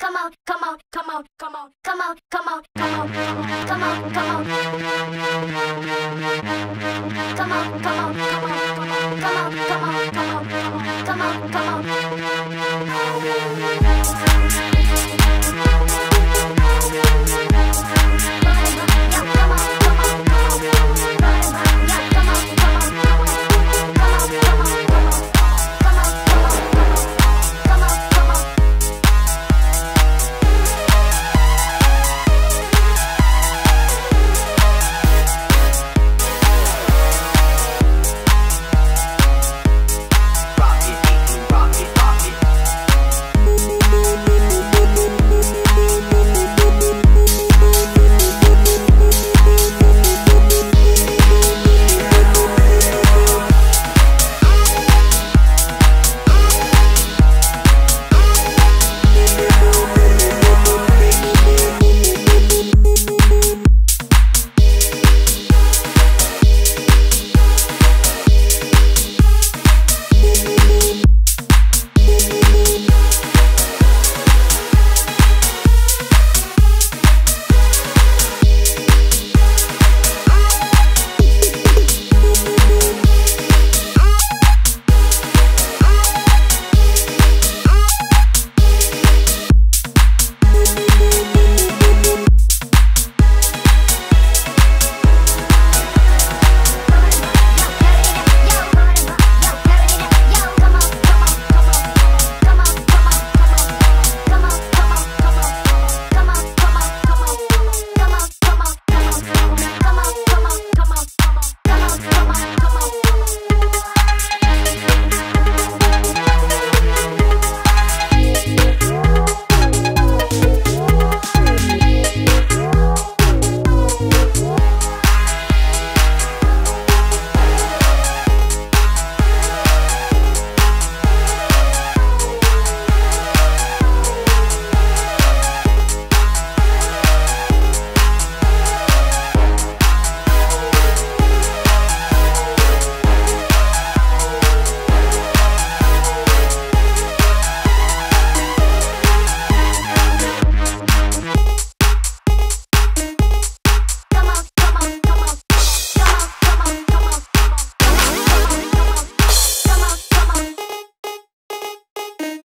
come on, come on, come on, come on, come on, come on, come on, come on, come on, come on, come on, come on, come on, come on, come on, come on, come on, come on.